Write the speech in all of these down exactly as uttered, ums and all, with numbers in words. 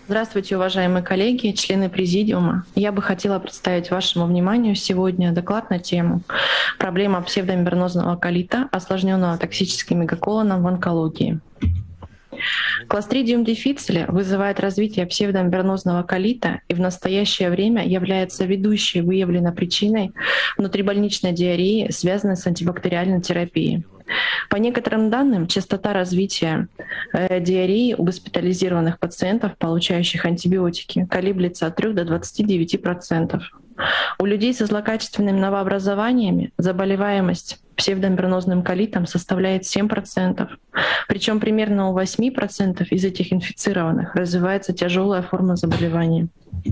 Здравствуйте, уважаемые коллеги, члены Президиума. Я бы хотела представить вашему вниманию сегодня доклад на тему «Проблема псевдомембранозного колита, осложненного токсическим мегаколоном в онкологии». Clostridium difficile вызывает развитие псевдомембранозного колита и в настоящее время является ведущей выявленной причиной внутрибольничной диареи, связанной с антибактериальной терапией. По некоторым данным, частота развития э, диареи у госпитализированных пациентов, получающих антибиотики, колеблется от трёх до двадцати девяти процентов. У людей со злокачественными новообразованиями заболеваемость псевдомембранозным колитом составляет семь процентов. Причем примерно у восьми процентов из этих инфицированных развивается тяжелая форма заболевания.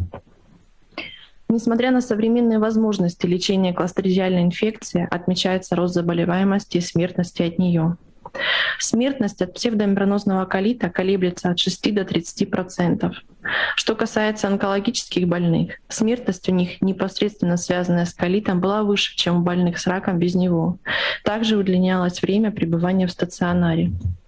Несмотря на современные возможности лечения кластридиальной инфекции, отмечается рост заболеваемости и смертности от нее. Смертность от псевдомембранозного колита колеблется от шести до тридцати процентов. Что касается онкологических больных, смертность у них, непосредственно связанная с колитом, была выше, чем у больных с раком без него. Также удлинялось время пребывания в стационаре.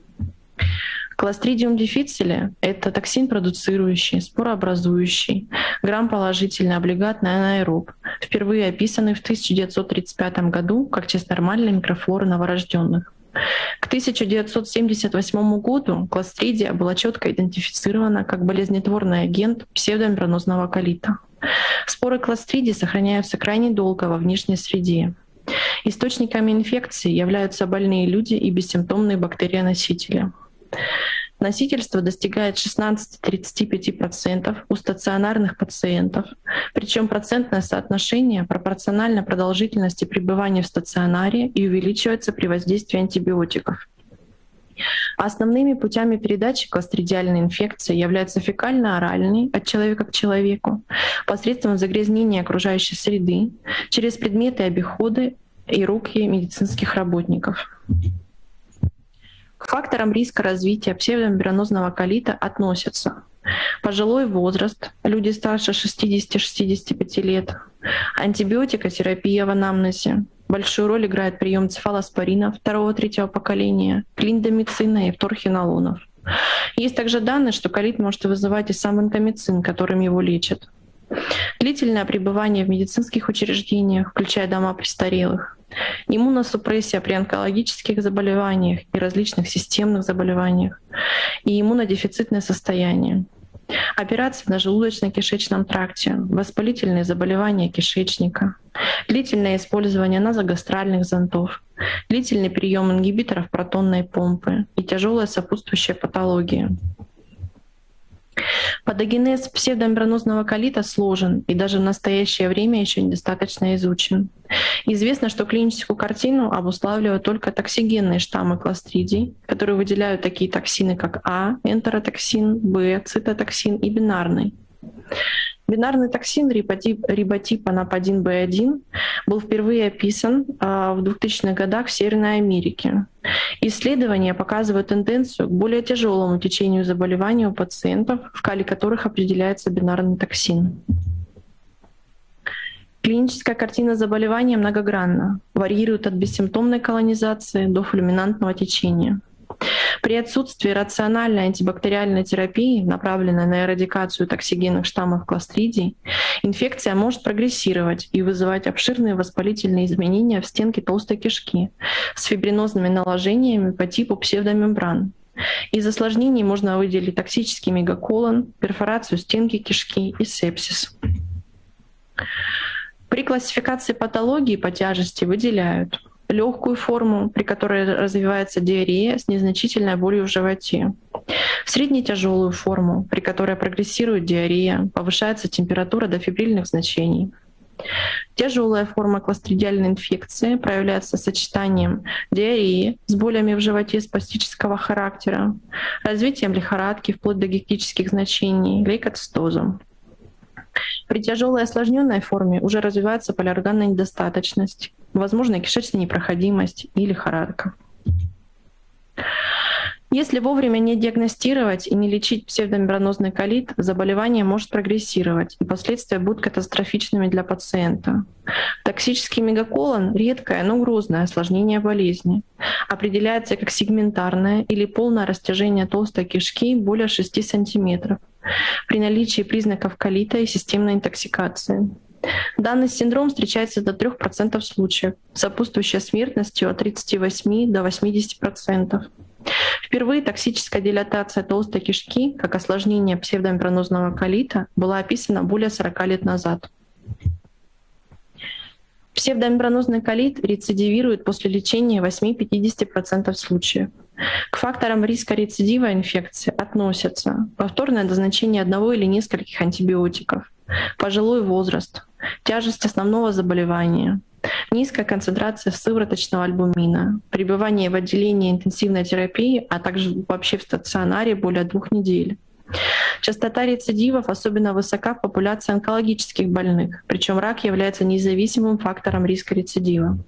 Clostridium difficile — это токсин, продуцирующий, спорообразующий, грамположительный облигатный анаэроб, впервые описанный в тысяча девятьсот тридцать пятом году как часть нормальной микрофлоры новорожденных. К тысяча девятьсот семьдесят восьмому году кластридия была четко идентифицирована как болезнетворный агент псевдомембранозного колита. Споры кластридии сохраняются крайне долго во внешней среде. Источниками инфекции являются больные люди и бессимптомные бактерионосители. Носительство достигает шестнадцати-тридцати пяти процентов у стационарных пациентов, причем процентное соотношение пропорционально продолжительности пребывания в стационаре и увеличивается при воздействии антибиотиков. Основными путями передачи кластридиальной инфекции являются фекально-оральный от человека к человеку, посредством загрязнения окружающей среды, через предметы обихода и руки медицинских работников. К факторам риска развития псевдомембранозного колита относятся пожилой возраст, люди старше шестидесяти-шестидесяти пяти лет, антибиотикотерапия в анамнезе. Большую роль играет прием цефалоспорина второго-третьего поколения, клиндамицина и вторхинолонов. Есть также данные, что колит может вызывать и сам ванкомицин, которым его лечат. Длительное пребывание в медицинских учреждениях, включая дома престарелых, иммуносупрессия при онкологических заболеваниях и различных системных заболеваниях и иммунодефицитное состояние. Операции на желудочно-кишечном тракте, воспалительные заболевания кишечника, длительное использование назогастральных зондов, длительный прием ингибиторов протонной помпы и тяжелая сопутствующая патология. Патогенез псевдомембранозного колита сложен и даже в настоящее время еще недостаточно изучен. Известно, что клиническую картину обуславливают только токсигенные штаммы кластридий, которые выделяют такие токсины, как А, энтеротоксин, Б, цитотоксин и бинарный. Бинарный токсин риботипа эн эй пи один бэ один был впервые описан в двухтысячных годах в Северной Америке. Исследования показывают тенденцию к более тяжелому течению заболевания у пациентов, в кале которых определяется бинарный токсин. Клиническая картина заболевания многогранна, варьирует от бессимптомной колонизации до фульминантного течения. При отсутствии рациональной антибактериальной терапии, направленной на эрадикацию токсигенных штаммов кластридий, инфекция может прогрессировать и вызывать обширные воспалительные изменения в стенке толстой кишки с фибринозными наложениями по типу псевдомембран. Из осложнений можно выделить токсический мегаколон, перфорацию стенки кишки и сепсис. При классификации патологии по тяжести выделяют легкую форму, при которой развивается диарея с незначительной болью в животе, средне-тяжелую форму, при которой прогрессирует диарея, повышается температура до фебрильных значений. Тяжелая форма кластридиальной инфекции проявляется сочетанием диареи с болями в животе спастического характера, развитием лихорадки вплоть до гектических значений, лейкоцитозом. При тяжелой осложненной форме уже развивается полиорганная недостаточность, возможно, кишечная непроходимость и лихорадка. Если вовремя не диагностировать и не лечить псевдомембранозный колит, заболевание может прогрессировать, и последствия будут катастрофичными для пациента. Токсический мегаколон — редкое, но грозное осложнение болезни. Определяется как сегментарное или полное растяжение толстой кишки более шести сантиметров при наличии признаков колита и системной интоксикации. Данный синдром встречается до трёх процентов случаев, сопутствующая смертностью от тридцати восьми до восьмидесяти процентов. Впервые токсическая дилатация толстой кишки как осложнение псевдомембранозного колита была описана более сорока лет назад. Псевдомембранозный колит рецидивирует после лечения в восьми-пятидесяти процентах случаев. К факторам риска рецидива инфекции относятся повторное назначение одного или нескольких антибиотиков, пожилой возраст, тяжесть основного заболевания, низкая концентрация сывороточного альбумина, пребывание в отделении интенсивной терапии, а также вообще в стационаре более двух недель. Частота рецидивов особенно высока в популяции онкологических больных, причем рак является независимым фактором риска рецидива.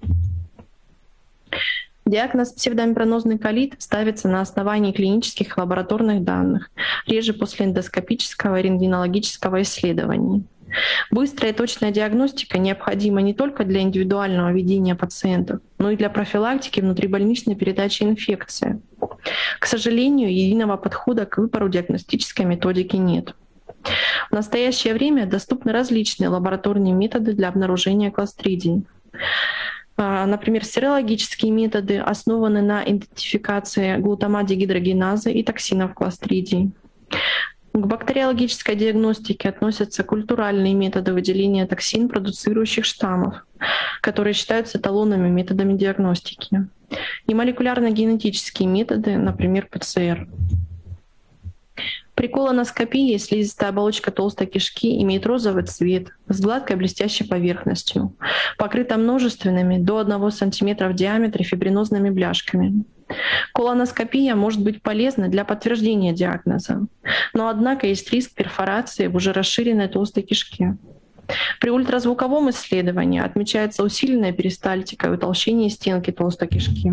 Диагноз псевдомембранозный колит ставится на основании клинических лабораторных данных, реже после эндоскопического и рентгенологического исследований. Быстрая и точная диагностика необходима не только для индивидуального ведения пациентов, но и для профилактики внутрибольничной передачи инфекции. К сожалению, единого подхода к выбору диагностической методики нет. В настоящее время доступны различные лабораторные методы для обнаружения кластридий. Например, серологические методы основаны на идентификации глутамат-дегидрогеназы и токсинов кластридий. К бактериологической диагностике относятся культуральные методы выделения токсин, продуцирующих штаммов, которые считаются эталонными методами диагностики, и молекулярно-генетические методы, например, ПЦР. При колоноскопии слизистая оболочка толстой кишки имеет розовый цвет с гладкой блестящей поверхностью, покрыта множественными до одного сантиметра в диаметре фибринозными бляшками. Колоноскопия может быть полезна для подтверждения диагноза, но однако есть риск перфорации в уже расширенной толстой кишке. При ультразвуковом исследовании отмечается усиленная перистальтика и утолщение стенки толстой кишки.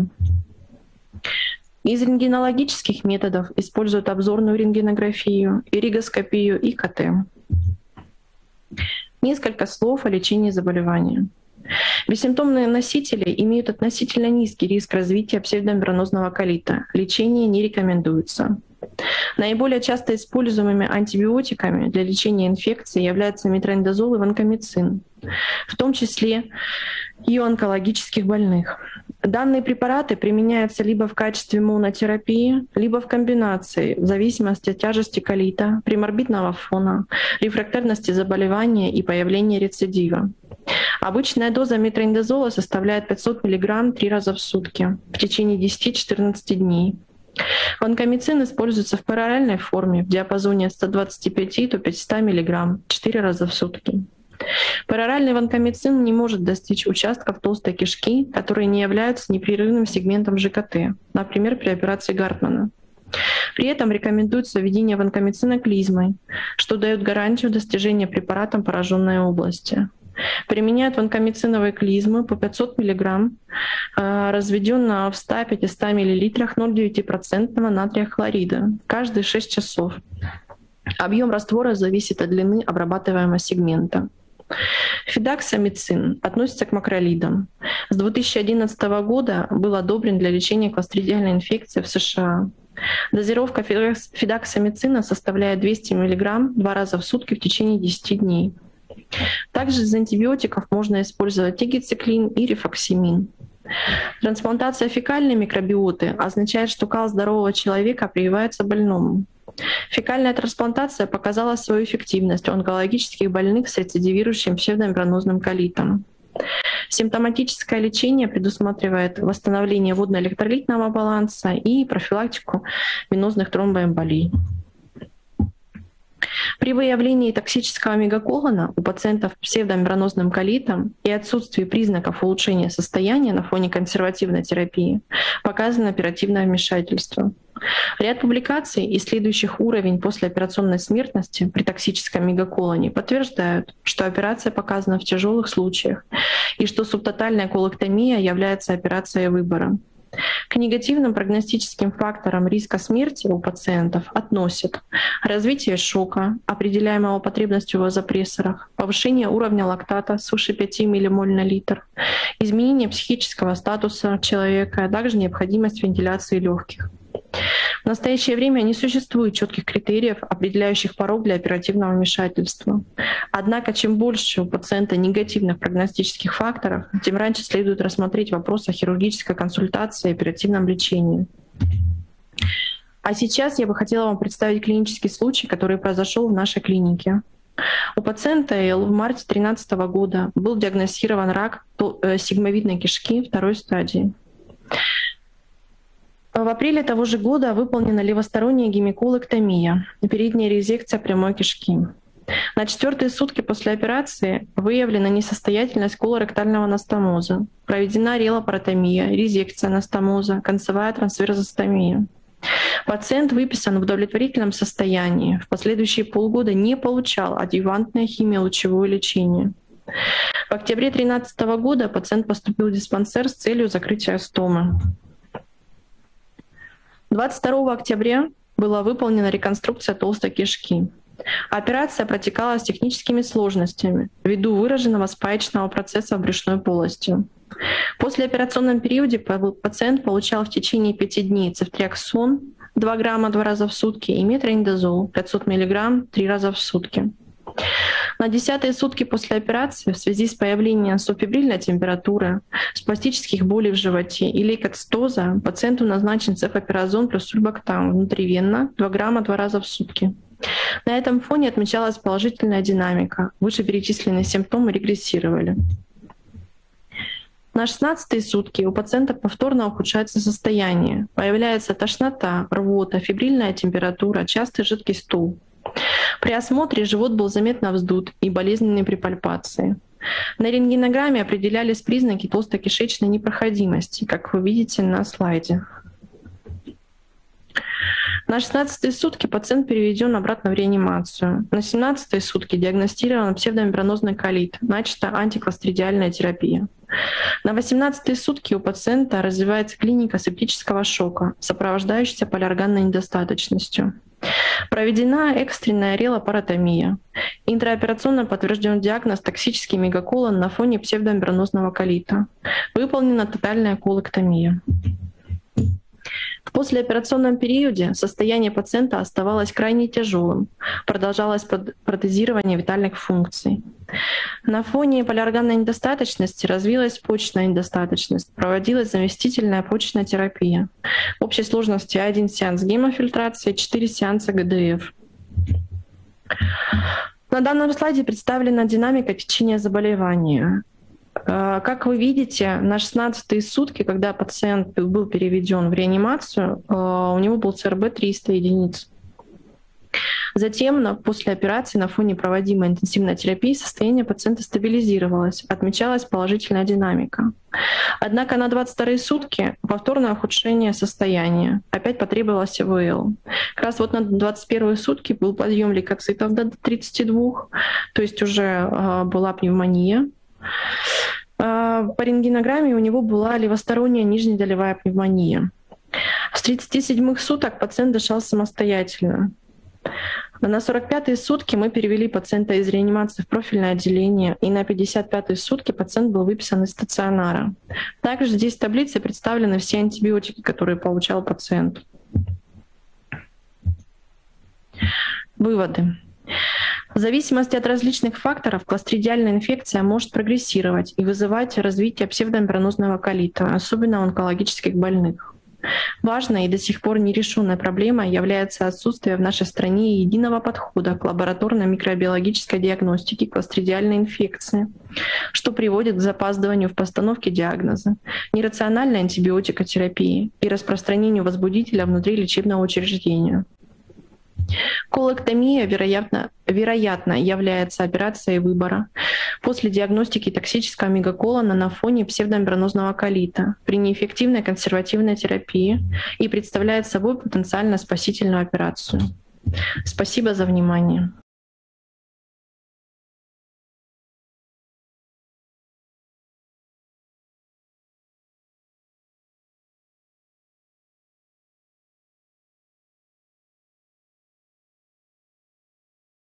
Из рентгенологических методов используют обзорную рентгенографию, иригоскопию и ка тэ. Несколько слов о лечении заболевания. Бессимптомные носители имеют относительно низкий риск развития псевдомембранозного колита. Лечение не рекомендуется. Наиболее часто используемыми антибиотиками для лечения инфекции являются метронидазол и ванкомицин, в том числе и у онкологических больных. Данные препараты применяются либо в качестве монотерапии, либо в комбинации, в зависимости от тяжести колита, приморбидного фона, рефрактерности заболевания и появления рецидива. Обычная доза метронидазола составляет пятьсот миллиграмм три раза в сутки в течение десяти-четырнадцати дней. Ванкомицин используется в пероральной форме в диапазоне от ста двадцати пяти до пятисот миллиграмм четыре раза в сутки. Пероральный ванкомицин не может достичь участков толстой кишки, которые не являются непрерывным сегментом жэ ка тэ, например, при операции Гартмана. При этом рекомендуется введение ванкомицина клизмой, что дает гарантию достижения препаратом пораженной области. Применяют ванкомициновые клизмы по пятьсот миллиграмм, разведенного в ста-пятистах миллилитрах ноль целых девять десятых процента натрия хлорида каждые шесть часов. Объем раствора зависит от длины обрабатываемого сегмента. Фидаксамицин относится к макролидам. С две тысячи одиннадцатого года был одобрен для лечения кластридиальной инфекции в США. Дозировка фидаксамицина составляет двести миллиграмм два раза в сутки в течение десяти дней. Также из антибиотиков можно использовать тигициклин и рифоксимин. Трансплантация фекальной микробиоты означает, что кал здорового человека прививается больному. Фекальная трансплантация показала свою эффективность у онкологических больных с рецидивирующим псевдомембранозным колитом. Симптоматическое лечение предусматривает восстановление водно-электролитного баланса и профилактику венозных тромбоэмболий. При выявлении токсического мегаколона у пациентов с псевдомембранозным колитом и отсутствии признаков улучшения состояния на фоне консервативной терапии показано оперативное вмешательство. Ряд публикаций, исследующих уровень послеоперационной смертности при токсическом мегаколоне, подтверждают, что операция показана в тяжелых случаях и что субтотальная колэктомия является операцией выбора. К негативным прогностическим факторам риска смерти у пациентов относят развитие шока, определяемого потребностью в вазопрессорах, повышение уровня лактата свыше пяти миллимоль на литр, изменение психического статуса человека, а также необходимость вентиляции легких. В настоящее время не существует четких критериев, определяющих порог для оперативного вмешательства. Однако, чем больше у пациента негативных прогностических факторов, тем раньше следует рассмотреть вопрос о хирургической консультации и оперативном лечении. А сейчас я бы хотела вам представить клинический случай, который произошел в нашей клинике. У пациента Л в марте две тысячи тринадцатого года был диагностирован рак сигмовидной кишки второй стадии. В апреле того же года выполнена левосторонняя гемиколэктомия, передняя резекция прямой кишки. На четвертые сутки после операции выявлена несостоятельность колоректального анастомоза, проведена релапаротомия, резекция анастомоза, концевая трансверзостомия. Пациент выписан в удовлетворительном состоянии, в последующие полгода не получал адъювантное химиолучевое лечение. В октябре две тысячи тринадцатого года пациент поступил в диспансер с целью закрытия стомы. двадцать второго октября была выполнена реконструкция толстой кишки. Операция протекала с техническими сложностями ввиду выраженного спаечного процесса в брюшной полости. В послеоперационном периоде пациент получал в течение пяти дней цефтриаксон два грамма два раза в сутки и метронидазол пятьсот миллиграмм три раза в сутки. На десятые сутки после операции в связи с появлением субфебрильной температуры, спастических болей в животе и лейкоцитоза пациенту назначен цефапиразон плюс сульбактам внутривенно два грамма два раза в сутки. На этом фоне отмечалась положительная динамика. Вышеперечисленные симптомы регрессировали. На шестнадцатые сутки у пациента повторно ухудшается состояние. Появляется тошнота, рвота, фебрильная температура, частый жидкий стул. При осмотре живот был заметно вздут и болезненные при пальпации. На рентгенограмме определялись признаки толстокишечной непроходимости, как вы видите на слайде. На шестнадцатые сутки пациент переведен обратно в реанимацию. На семнадцатые сутки диагностирован псевдомембранозный колит, начата антиклостридиальная терапия. На восемнадцатые сутки у пациента развивается клиника септического шока, сопровождающаяся полиорганной недостаточностью. Проведена экстренная релапаротомия. Интраоперационно подтвержден диагноз токсический мегаколон на фоне псевдомембранозного колита. Выполнена тотальная колэктомия. В послеоперационном периоде состояние пациента оставалось крайне тяжелым, продолжалось протезирование витальных функций. На фоне полиорганной недостаточности развилась почечная недостаточность, проводилась заместительная почечная терапия. В общей сложности один сеанс гемофильтрации, четыре сеанса гэ дэ эф. На данном слайде представлена динамика течения заболевания. Как вы видите, на шестнадцатые сутки, когда пациент был переведен в реанимацию, у него был цэ эр бэ триста единиц. Затем, после операции, на фоне проводимой интенсивной терапии, состояние пациента стабилизировалось, отмечалась положительная динамика. Однако на двадцать вторые сутки повторное ухудшение состояния. Опять потребовалось а вэ эл. Как раз вот на двадцать первые сутки был подъем лейкоцитов до тридцати двух, то есть уже была пневмония. По рентгенограмме у него была левосторонняя нижнедолевая пневмония. С тридцати седьмых суток пациент дышал самостоятельно. На сорок пятые сутки мы перевели пациента из реанимации в профильное отделение, и на пятьдесят пятые сутки пациент был выписан из стационара. Также здесь в таблице представлены все антибиотики, которые получал пациент. Выводы. В зависимости от различных факторов клостридиальная инфекция может прогрессировать и вызывать развитие псевдомембранозного колита, особенно у онкологических больных. Важной и до сих пор нерешенной проблемой является отсутствие в нашей стране единого подхода к лабораторной микробиологической диагностике клостридиальной инфекции, что приводит к запаздыванию в постановке диагноза, нерациональной антибиотикотерапии и распространению возбудителя внутри лечебного учреждения. Колэктомия, вероятно, вероятно, является операцией выбора после диагностики токсического мегаколона на фоне псевдомембранозного колита при неэффективной консервативной терапии и представляет собой потенциально спасительную операцию. Спасибо за внимание.